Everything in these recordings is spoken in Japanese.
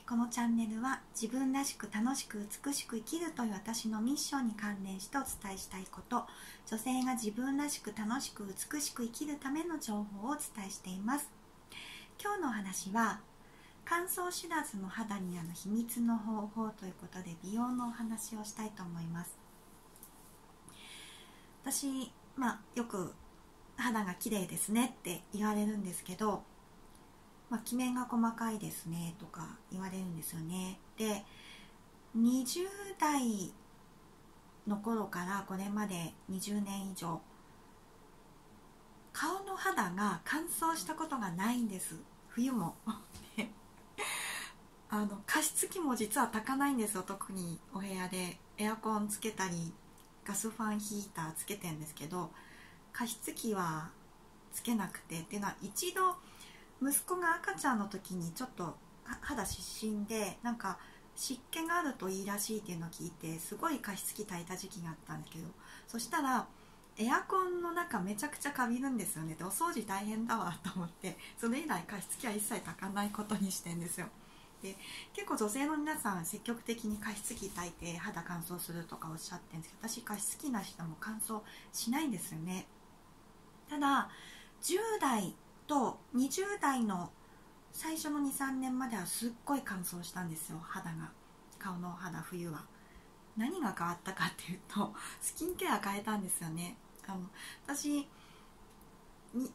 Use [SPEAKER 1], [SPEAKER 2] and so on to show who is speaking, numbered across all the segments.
[SPEAKER 1] このチャンネルは自分らしく楽しく美しく生きるという私のミッションに関連してお伝えしたいこと、女性が自分らしく楽しく美しく生きるための情報をお伝えしています。今日のお話は乾燥知らずの肌にある秘密の方法ということで、美容のお話をしたいと思います。私、よく肌が綺麗ですねって言われるんですけど、キメが細かいですねとか言われるんですよね。で、20代の頃からこれまで20年以上顔の肌が乾燥したことがないんです。冬も加湿器も実は炊かないんですよ。特にお部屋でエアコンつけたりガスファンヒーターつけてるんですけど、加湿器はつけなくて、っていうのは一度息子が赤ちゃんの時にちょっと肌湿疹で湿気があるといいらしいっていうのを聞いて、すごい加湿器炊いた時期があったんですけど、そしたらエアコンの中めちゃくちゃカビるんですよね。で、お掃除大変だわと思って、それ以来加湿器は一切炊かないことにしてんですよ。で、結構女性の皆さん積極的に加湿器炊いて肌乾燥するとかおっしゃってるんですけど、私加湿器なしでも乾燥しないんですよね。ただ10代と20代の最初の 2,3 年まではすっごい乾燥したんですよ、肌が。顔の肌、冬は何が変わったかっていうと、スキンケア変えたんですよね。私に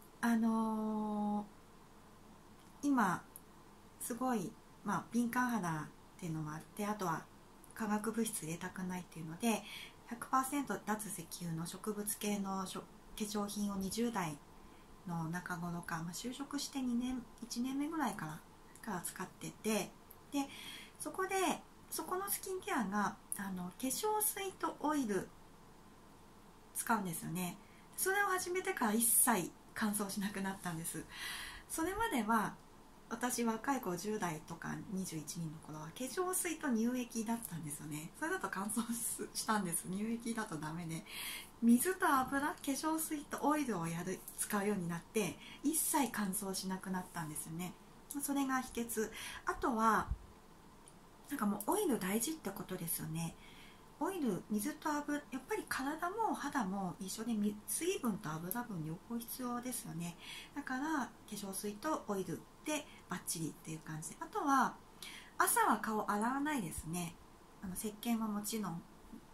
[SPEAKER 1] 今すごい、敏感肌っていうのもあって、あとは化学物質入れたくないっていうので 100% 脱石油の植物系の化粧品を20代の中頃か、就職して1年目ぐらいから使ってて、でそこのスキンケアが化粧水とオイル使うんですよね。それを始めてから一切乾燥しなくなったんです。それまでは私若い子10代とか21人の頃は化粧水と乳液だったんですよね。それだと乾燥したんです。乳液だとダメで、水と油、化粧水とオイルを使うようになって一切乾燥しなくなったんですよね。それが秘訣。あとはもうオイル大事ってことですよね。オイル、水と油、やっぱり体も肌も一緒で水分と油分両方必要ですよね。だから化粧水とオイルでバッチリっていう感じで、あとは朝は顔洗わないですね。石鹸はもちろん、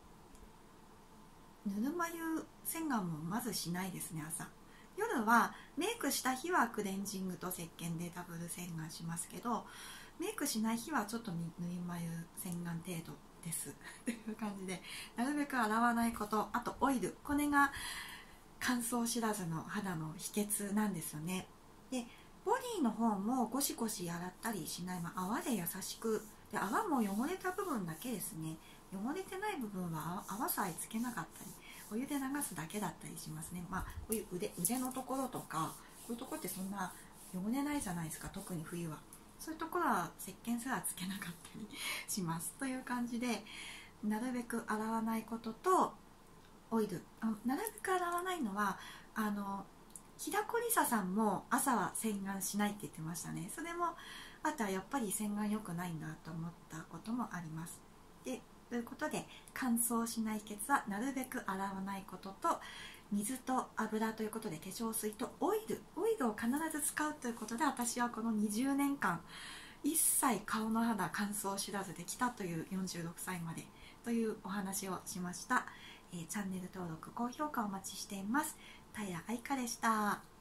[SPEAKER 1] ぬるま湯洗顔もまずしないですね。朝、夜はメイクした日はクレンジングと石鹸でダブル洗顔しますけど、メイクしない日はちょっとぬるま湯洗顔程度ですという感じで、なるべく洗わないこと、あとオイル、これが乾燥知らずの肌の秘訣なんですよね。で、ボディの方もゴシゴシ洗ったりしない、泡で優しく、で泡も汚れた部分だけですね。汚れてない部分は泡さえつけなかったりお湯で流すだけだったりしますね。こういう腕のところとか、こういうところってそんな汚れないじゃないですか。特に冬はそういうところは石鹸すらつけなかったりしますという感じで、なるべく洗わないこととオイル、なるべく洗わないのは平子梨沙さんも朝は洗顔しないって言ってましたね。それもあとはやっぱり洗顔良くないんだと思ったこともあります。で、ということで乾燥しない秘訣はなるべく洗わないことと水と油ということで、化粧水とオイルを必ず使うということで、私はこの20年間一切顔の肌乾燥知らずできたという46歳までというお話をしました。チャンネル登録高評価お待ちしています。平愛香でした。